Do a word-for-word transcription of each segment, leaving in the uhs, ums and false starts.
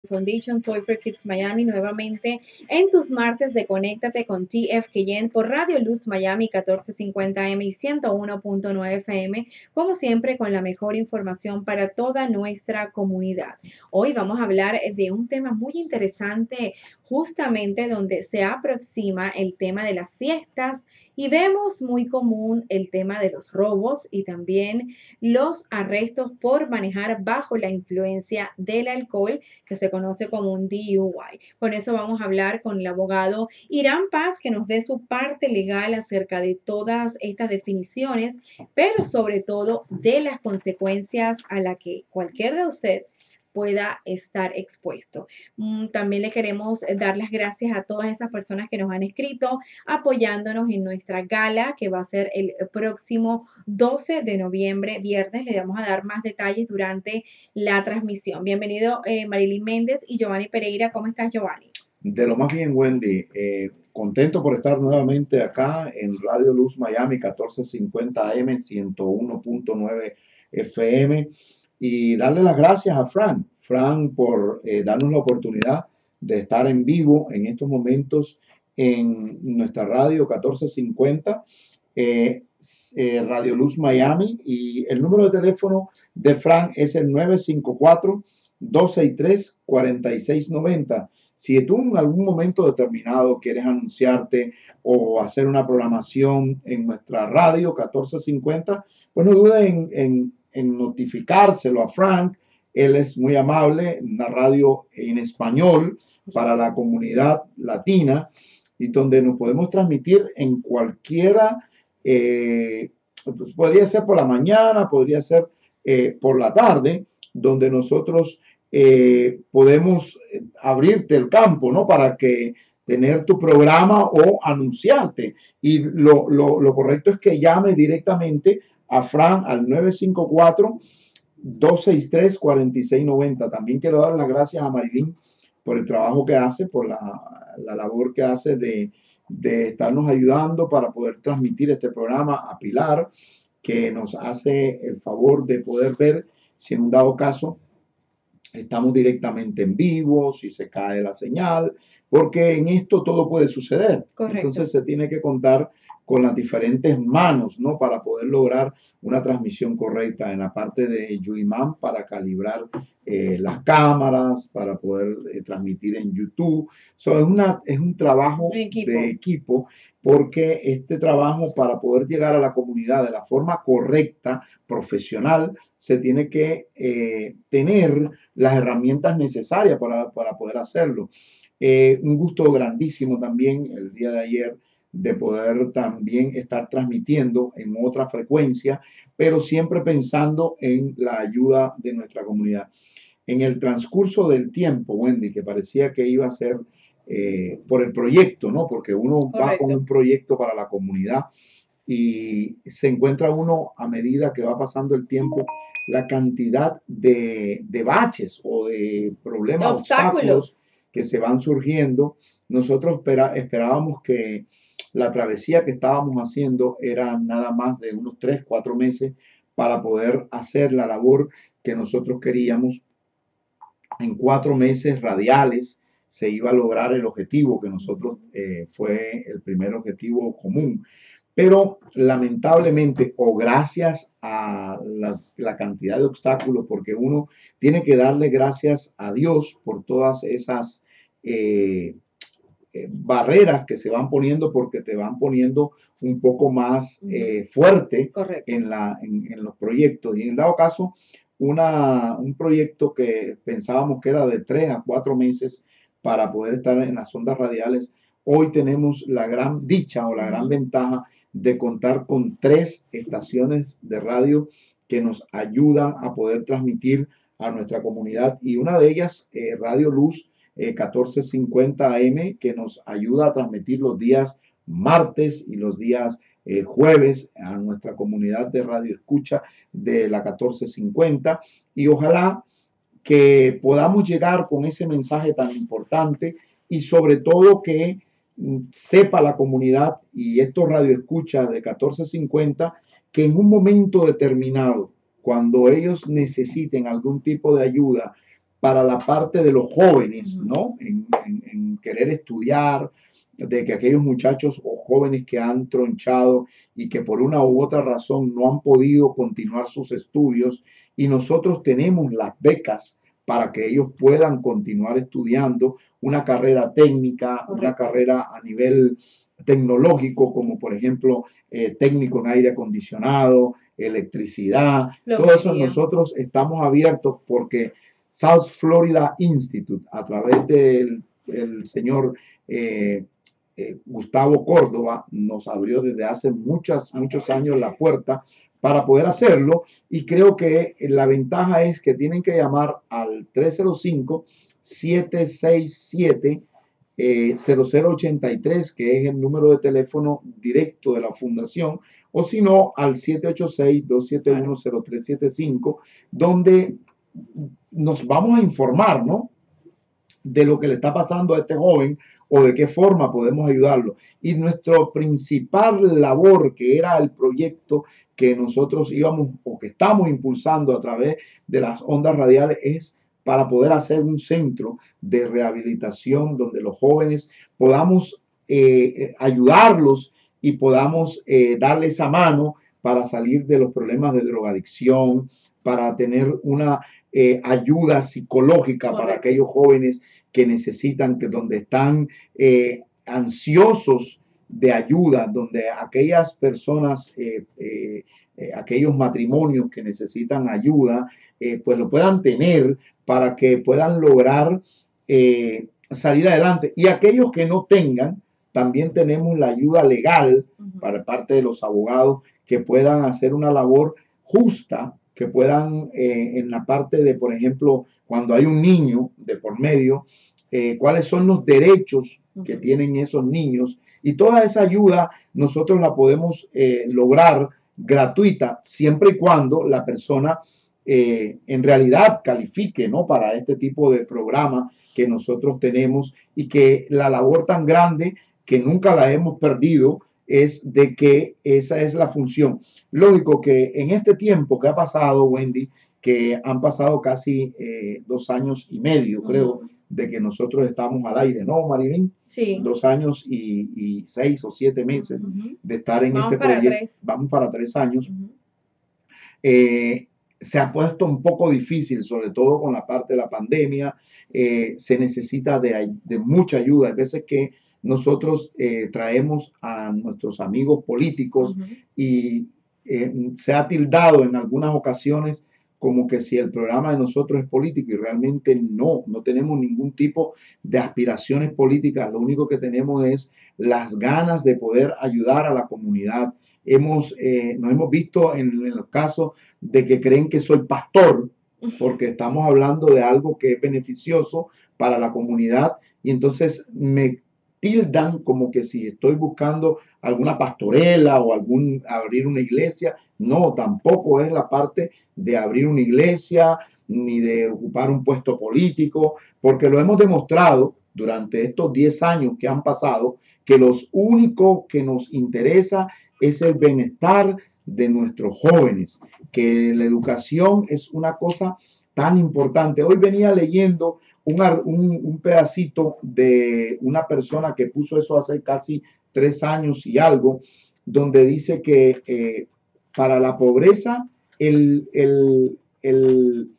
Foundation Toy for Kids Miami nuevamente en tus martes de Conéctate con T F K N por Radio Luz Miami catorce cincuenta M y ciento uno punto nueve F M, como siempre con la mejor información para toda nuestra comunidad. Hoy vamos a hablar de un tema muy interesante, justamente donde se aproxima el tema de las fiestas y vemos muy común el tema de los robos y también los arrestos por manejar bajo la influencia del alcohol, que se conoce como un D U I. Con eso vamos a hablar con el abogado Irán Paz, que nos dé su parte legal acerca de todas estas definiciones, pero sobre todo de las consecuencias a las que cualquier de ustedes pueda estar expuesto. Mm, También le queremos dar las gracias a todas esas personas que nos han escrito apoyándonos en nuestra gala que va a ser el próximo doce de noviembre, viernes. Le vamos a dar más detalles durante la transmisión. Bienvenido eh, Marilyn Méndez y Giovanni Pereira. ¿Cómo estás, Giovanni? De lo más bien, Wendy. Eh, contento por estar nuevamente acá en Radio Luz Miami catorce cincuenta M, ciento uno punto nueve F M, y darle las gracias a Frank, Frank por eh, darnos la oportunidad de estar en vivo en estos momentos en nuestra radio catorce cincuenta, eh, eh, Radio Luz Miami, y el número de teléfono de Frank es el nueve cinco cuatro, dos seis tres, cuatro seis nueve cero. Si tú en algún momento determinado quieres anunciarte o hacer una programación en nuestra radio catorce cincuenta, pues no dudes en, en, en notificárselo a Frank. Él es muy amable, una radio en español para la comunidad latina y donde nos podemos transmitir en cualquiera, eh, pues podría ser por la mañana, podría ser eh, por la tarde, donde nosotros eh, podemos abrirte el campo, ¿no? Para que tener tu programa o anunciarte. Y lo, lo, lo correcto es que llame directamente a Fran al nueve cinco cuatro, dos seis tres, cuatro seis nueve cero. También quiero dar las gracias a Marilyn por el trabajo que hace, por la, la labor que hace de, de estarnos ayudando para poder transmitir este programa, a Pilar, que nos hace el favor de poder ver si en un dado caso estamos directamente en vivo, si se cae la señal, porque en esto todo puede suceder. Correcto. Entonces se tiene que contar con las diferentes manos, ¿no? Para poder lograr una transmisión correcta en la parte de Yuimán para calibrar eh, las cámaras, para poder eh, transmitir en YouTube. So, es, una, es un trabajo Equipo. de equipo, porque este trabajo, para poder llegar a la comunidad de la forma correcta, profesional, se tiene que eh, tener las herramientas necesarias para, para poder hacerlo. Eh, un gusto grandísimo también el día de ayer de poder también estar transmitiendo en otra frecuencia, pero siempre pensando en la ayuda de nuestra comunidad. En el transcurso del tiempo, Wendy, que parecía que iba a ser eh, por el proyecto, ¿no? Porque uno Correcto. va con un proyecto para la comunidad y se encuentra uno, a medida que va pasando el tiempo, la cantidad de, de baches o de problemas, Obstáculos. obstáculos que se van surgiendo. Nosotros espera, esperábamos que la travesía que estábamos haciendo era nada más de unos tres, cuatro meses para poder hacer la labor que nosotros queríamos. En cuatro meses radiales se iba a lograr el objetivo que nosotros eh, fue el primer objetivo común. Pero lamentablemente, o gracias a la, la, cantidad de obstáculos, porque uno tiene que darle gracias a Dios por todas esas eh, eh, barreras que se van poniendo, porque te van poniendo un poco más eh, fuerte en, la, en, en los proyectos. Y en dado caso, una, un proyecto que pensábamos que era de tres a cuatro meses para poder estar en las ondas radiales, hoy tenemos la gran dicha o la gran ventaja de contar con tres estaciones de radio que nos ayudan a poder transmitir a nuestra comunidad, y una de ellas, eh, Radio Luz eh, catorce cincuenta A M, que nos ayuda a transmitir los días martes y los días eh, jueves a nuestra comunidad de radio escucha de la catorce cincuenta, y ojalá que podamos llegar con ese mensaje tan importante, y sobre todo que sepa la comunidad y estos radioescuchas de catorce cincuenta que en un momento determinado, cuando ellos necesiten algún tipo de ayuda para la parte de los jóvenes, Ujú. ¿no? En, en- en querer estudiar, de que aquellos muchachos o jóvenes que han tronchado y que por una u otra razón no han podido continuar sus estudios, y nosotros tenemos las becas para que ellos puedan continuar estudiando una carrera técnica, una Correcto. carrera a nivel tecnológico, como por ejemplo eh, técnico en aire acondicionado, electricidad, todo eso Plomería. nosotros estamos abiertos porque South Florida Institute, a través del el señor eh, eh, Gustavo Córdoba, nos abrió desde hace muchas, muchos años la puerta para poder hacerlo, y creo que la ventaja es que tienen que llamar al tres cero cinco, siete seis siete, eh, cero cero ochenta y tres, que es el número de teléfono directo de la fundación, o si no, al siete ocho seis, dos siete uno, cero tres siete cinco, donde nos vamos a informar, ¿no?, de lo que le está pasando a este joven o de qué forma podemos ayudarlo. Y nuestra principal labor, que era el proyecto que nosotros íbamos o que estamos impulsando a través de las ondas radiales, es para poder hacer un centro de rehabilitación donde los jóvenes podamos eh, ayudarlos y podamos eh, darles esa mano para salir de los problemas de drogadicción, para tener una eh, ayuda psicológica para Correcto. aquellos jóvenes que necesitan, que donde están eh, ansiosos de ayuda, donde aquellas personas, eh, eh, eh, aquellos matrimonios que necesitan ayuda, eh, pues lo puedan tener para que puedan lograr eh, salir adelante. Y aquellos que no tengan, también tenemos la ayuda legal Ujú. para parte de los abogados que puedan hacer una labor justa, que puedan eh, en la parte de, por ejemplo, cuando hay un niño de por medio, eh, cuáles son los derechos que Ujú. tienen esos niños, y toda esa ayuda nosotros la podemos eh, lograr gratuita siempre y cuando la persona eh, en realidad califique, ¿no?, para este tipo de programa que nosotros tenemos, y que la labor tan grande que nunca la hemos perdido es de que esa es la función. Lógico que en este tiempo que ha pasado, Wendy, que han pasado casi eh, dos años y medio, creo, Ujú. de que nosotros estamos al aire, ¿no, Marilyn? Sí. Dos años y, y seis o siete meses Ujú. de estar en Vamos este para proyecto. tres. Vamos para tres años. Ujú. Eh, se ha puesto un poco difícil, sobre todo con la parte de la pandemia. Eh, se necesita de, de mucha ayuda. Hay veces que nosotros eh, traemos a nuestros amigos políticos Ujú. y eh, se ha tildado en algunas ocasiones como que si el programa de nosotros es político, y realmente no, no tenemos ningún tipo de aspiraciones políticas. Lo único que tenemos es las ganas de poder ayudar a la comunidad. Hemos, eh, nos hemos visto en, en los casos de que creen que soy pastor, porque estamos hablando de algo que es beneficioso para la comunidad, y entonces me tildan como que si estoy buscando alguna pastorela o algún abrir una iglesia. No, tampoco es la parte de abrir una iglesia ni de ocupar un puesto político, porque lo hemos demostrado durante estos diez años que han pasado, que los únicos que nos interesa es el bienestar de nuestros jóvenes, que la educación es una cosa tan importante. Hoy venía leyendo un, un, un pedacito de una persona que puso eso hace casi tres años y algo, donde dice que eh, para la pobreza el, el, el,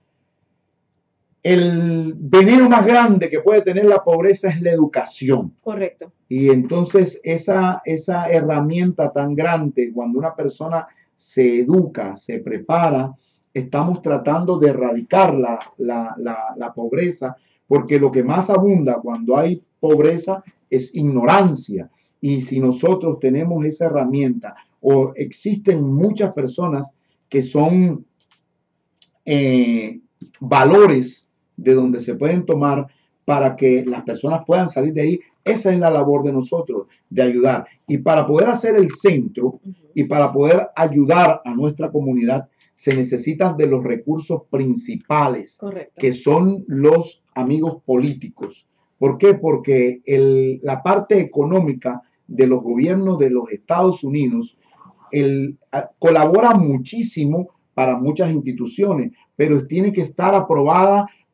el veneno más grande que puede tener la pobreza es la educación. Correcto. Y entonces esa, esa herramienta tan grande, cuando una persona se educa, se prepara, estamos tratando de erradicar la, la, la, la pobreza, porque lo que más abunda cuando hay pobreza es ignorancia. Y si nosotros tenemos esa herramienta, o existen muchas personas que son eh, valores de donde se pueden tomar para que las personas puedan salir de ahí, esa es la labor de nosotros, de ayudar. Y para poder hacer el centro y para poder ayudar a nuestra comunidad, se necesitan de los recursos principales. Correcto. Que son los amigos políticos. ¿Por qué? Porque el, la parte económica de los gobiernos de los Estados Unidos el, a, colabora muchísimo para muchas instituciones, pero tiene que estar aprobada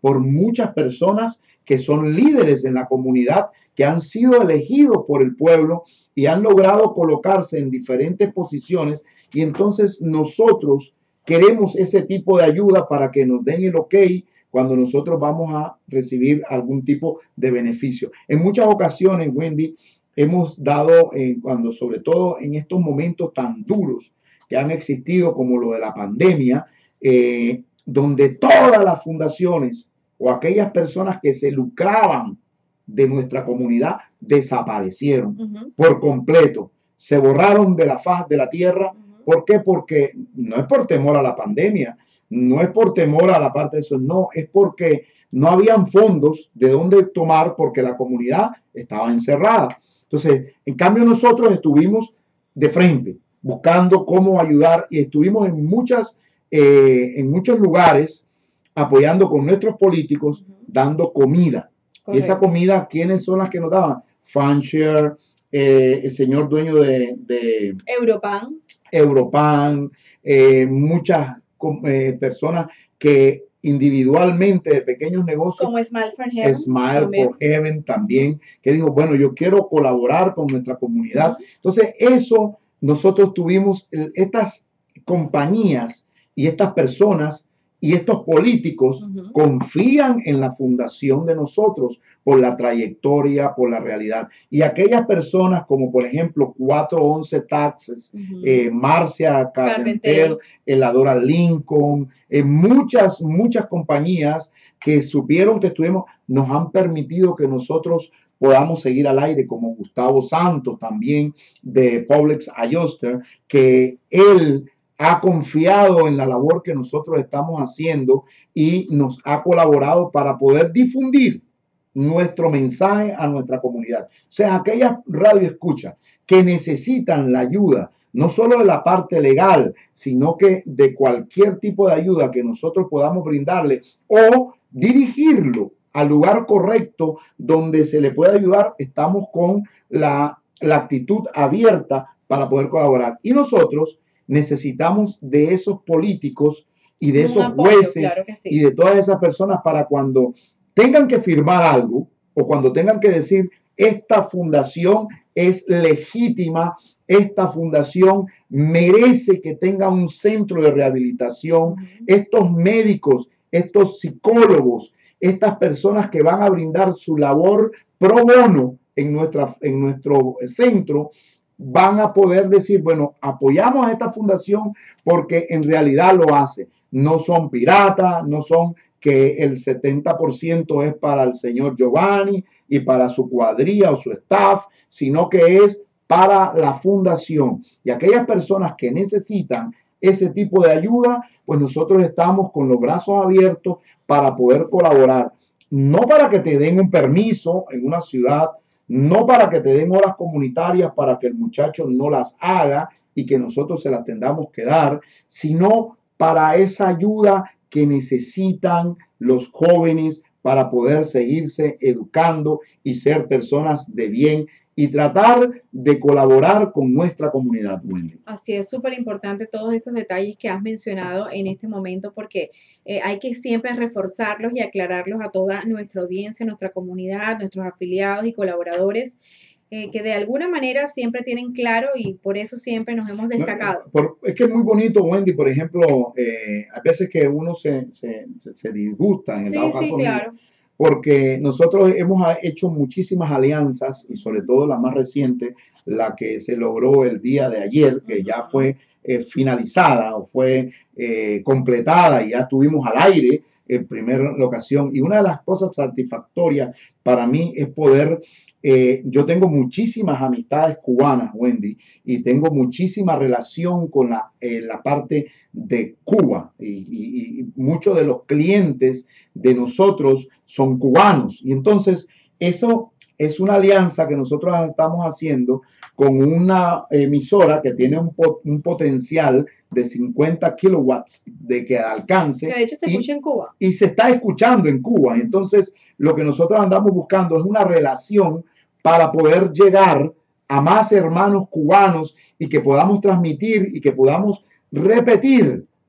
por muchas personas que son líderes en la comunidad, que han sido elegidos por el pueblo y han logrado colocarse en diferentes posiciones. Y entonces nosotros queremos ese tipo de ayuda para que nos den el ok cuando nosotros vamos a recibir algún tipo de beneficio. En muchas ocasiones, Wendy, hemos dado, eh, cuando sobre todo en estos momentos tan duros que han existido como lo de la pandemia, eh, donde todas las fundaciones o aquellas personas que se lucraban de nuestra comunidad desaparecieron uh-huh. por completo, se borraron de la faz de la tierra. Uh-huh. ¿Por qué? Porque no es por temor a la pandemia, no es por temor a la parte de eso, no, es porque no habían fondos de dónde tomar porque la comunidad estaba encerrada. Entonces, en cambio nosotros estuvimos de frente, buscando cómo ayudar y estuvimos en, muchas, eh, en muchos lugares apoyando con nuestros políticos, uh-huh. dando comida. Correcto. Y esa comida, ¿quiénes son las que nos daban? Fanshare, eh, el señor dueño de, de Europan, Europan eh, muchas eh, personas que individualmente de pequeños negocios, como Smile for Heaven, Smile también. for Heaven también, que dijo, bueno, yo quiero colaborar con nuestra comunidad. Uh-huh. Entonces, eso nosotros tuvimos, estas compañías y estas personas y estos políticos uh-huh. confían en la fundación de nosotros por la trayectoria, por la realidad. Y aquellas personas como por ejemplo cuatro once Taxes, uh-huh. eh, Marcia Cardentel, Eladora Lincoln, eh, muchas, muchas compañías que supieron que estuvimos, nos han permitido que nosotros podamos seguir al aire, como Gustavo Santos también de Publix Adjuster, que él ha confiado en la labor que nosotros estamos haciendo y nos ha colaborado para poder difundir nuestro mensaje a nuestra comunidad. O sea, aquellas radioescuchas que necesitan la ayuda, no solo de la parte legal, sino que de cualquier tipo de ayuda que nosotros podamos brindarle o dirigirlo al lugar correcto donde se le pueda ayudar, estamos con la, la actitud abierta para poder colaborar. Y nosotros necesitamos de esos políticos y de esos apoyo, jueces claro sí. y de todas esas personas para cuando tengan que firmar algo o cuando tengan que decir esta fundación es legítima, esta fundación merece que tenga un centro de rehabilitación, uh-huh. estos médicos, estos psicólogos, estas personas que van a brindar su labor pro bono en, nuestra, en nuestro centro, van a poder decir, bueno, apoyamos a esta fundación porque en realidad lo hace. No son piratas, no son que el setenta por ciento es para el señor Giovanni y para su cuadrilla o su staff, sino que es para la fundación. Y aquellas personas que necesitan ese tipo de ayuda, pues nosotros estamos con los brazos abiertos para poder colaborar. No para que te den un permiso en una ciudad, no para que te den horas comunitarias para que el muchacho no las haga y que nosotros se las tengamos que dar, sino para esa ayuda que necesitan los jóvenes para poder seguirse educando y ser personas de bien y tratar de colaborar con nuestra comunidad, Wendy. Así es, súper importante todos esos detalles que has mencionado en este momento porque eh, hay que siempre reforzarlos y aclararlos a toda nuestra audiencia, nuestra comunidad, nuestros afiliados y colaboradores eh, que de alguna manera siempre tienen claro y por eso siempre nos hemos destacado. No, por, es que es muy bonito, Wendy, por ejemplo, eh, a veces que uno se, se, se, se disgusta en el sí, dado caso sí, claro. mío, porque nosotros hemos hecho muchísimas alianzas y sobre todo la más reciente, la que se logró el día de ayer, que ya fue eh, finalizada o fue eh, completada y ya estuvimos al aire en primera ocasión. Y una de las cosas satisfactorias para mí es poder, eh, yo tengo muchísimas amistades cubanas, Wendy, y tengo muchísima relación con la, eh, la parte de Cuba y, y, y muchos de los clientes de nosotros son cubanos. Y entonces eso es una alianza que nosotros estamos haciendo con una emisora que tiene un, pot, un potencial de cincuenta kilowatts de que alcance. Que de hecho se y, escucha en Cuba. Y se está escuchando en Cuba. Entonces lo que nosotros andamos buscando es una relación para poder llegar a más hermanos cubanos y que podamos transmitir y que podamos repetir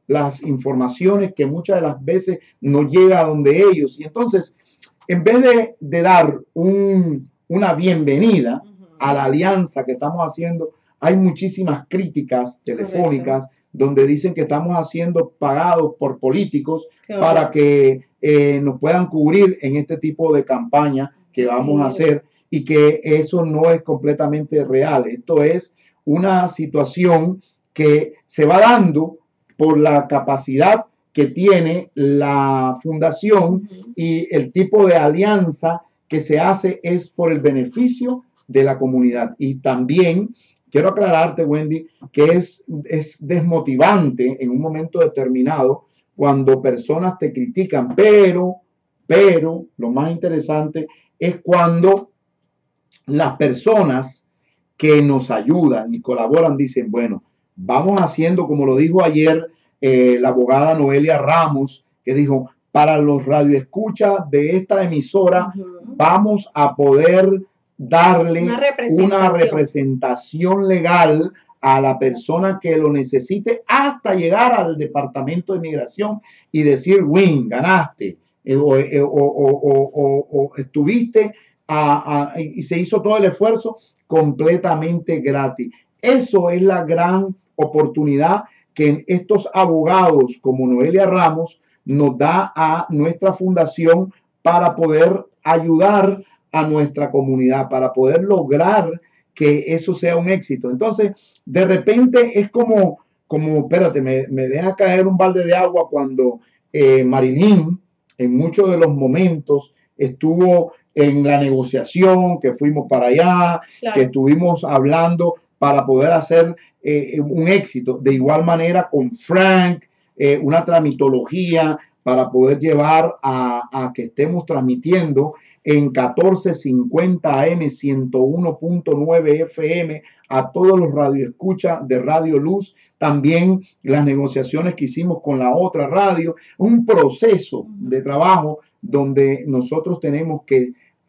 las informaciones que muchas de las veces no llega a donde ellos. Y entonces, en vez de, de dar un, una bienvenida a la alianza que estamos haciendo, hay muchísimas críticas telefónicas. Correcto. Donde dicen que estamos haciendo pagados por políticos para que eh, nos puedan cubrir en este tipo de campaña que vamos a hacer, y que eso no es completamente real. Esto es una situación que se va dando por la capacidad que tiene la fundación, uh-huh, y el tipo de alianza que se hace es por el beneficio de la comunidad. Y también quiero aclararte, Wendy, que es, es desmotivante en un momento determinado cuando personas te critican, pero, pero lo más interesante es cuando las personas que nos ayudan y colaboran dicen, bueno, vamos haciendo, como lo dijo ayer eh, la abogada Noelia Ramos, que dijo, para los radioescuchas de esta emisora, uh-huh, vamos a poder darle una representación. una representación legal a la persona que lo necesite hasta llegar al Departamento de Migración y decir, win, ganaste, eh, o, eh, o, o, o, o estuviste a, a, y se hizo todo el esfuerzo completamente gratis. Eso es la gran oportunidad que estos abogados como Noelia Ramos nos da a nuestra fundación para poder ayudar a nuestra comunidad, para poder lograr que eso sea un éxito. Entonces, de repente es como, como espérate, me, me deja caer un balde de agua cuando eh, Marilyn, en muchos de los momentos, estuvo en la negociación, que fuimos para allá, claro, que estuvimos hablando para poder hacer eh, un éxito. De igual manera con Frank, eh, una tramitología para poder llevar a, a que estemos transmitiendo en catorce cincuenta A M, ciento uno punto nueve F M a todos los radioescuchas de Radio Luz. También las negociaciones que hicimos con la otra radio, un proceso de trabajo donde nosotros tenemos que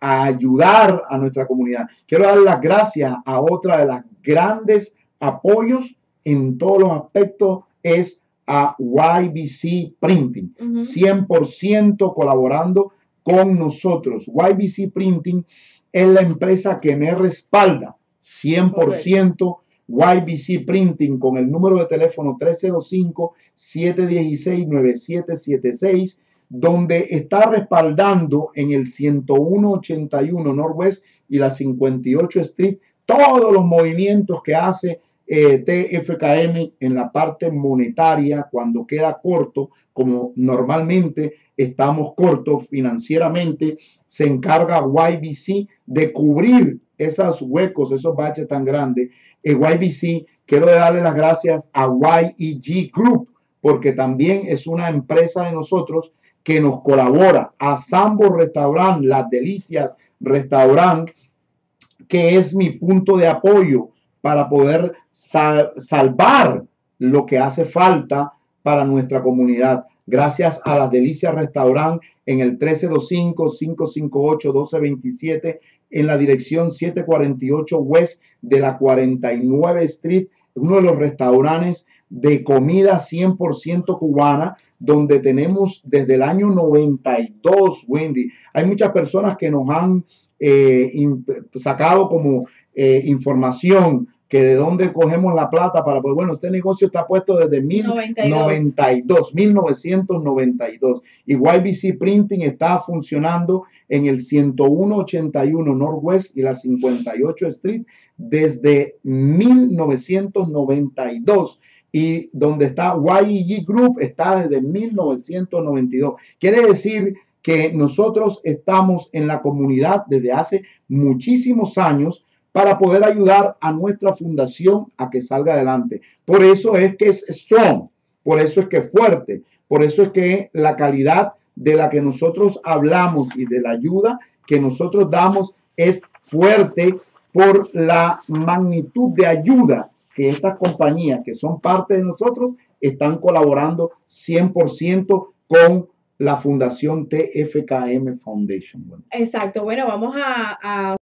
ayudar a nuestra comunidad. Quiero dar las gracias a otra de las grandes apoyos en todos los aspectos, es a Y B C Printing, uh-huh, cien por ciento colaborando con nosotros. Y B C Printing es la empresa que me respalda cien por ciento. Y B C Printing con el número de teléfono tres cero cinco, siete uno seis, nueve siete siete seis, donde está respaldando en el ciento uno ochenta y uno Northwest y la cincuenta y ocho Street todos los movimientos que hace eh, T F K M en la parte monetaria cuando queda corto, como normalmente estamos cortos financieramente. Se encarga Y B C de cubrir esos huecos, esos baches tan grandes. Eh, Y B C, quiero darle las gracias a Y E G Group, porque también es una empresa de nosotros que nos colabora, a Sambo Restaurant, Las Delicias Restaurant, que es mi punto de apoyo para poder sal salvar lo que hace falta para nuestra comunidad. Gracias a Las Delicias Restaurant en el tres cero cinco, cinco cinco ocho, uno dos dos siete, en la dirección setecientos cuarenta y ocho West de la cuarenta y nueve Street, uno de los restaurantes de comida cien por ciento cubana, donde tenemos desde el año noventa y dos, Wendy. Hay muchas personas que nos han eh, sacado como eh, información que de dónde cogemos la plata para, pues bueno, este negocio está puesto desde mil novecientos noventa y dos, mil novecientos noventa y dos. Y Y B C Printing está funcionando en el ciento uno ochenta y uno Northwest y la cincuenta y ocho Street desde mil novecientos noventa y dos. Y donde está Y E G Group está desde mil novecientos noventa y dos. Quiere decir que nosotros estamos en la comunidad desde hace muchísimos años para poder ayudar a nuestra fundación a que salga adelante. Por eso es que es strong, por eso es que es fuerte, por eso es que la calidad de la que nosotros hablamos y de la ayuda que nosotros damos es fuerte por la magnitud de ayuda que estas compañías que son parte de nosotros están colaborando cien por ciento con la Fundación T F K M Foundation. Exacto. Bueno, vamos a, a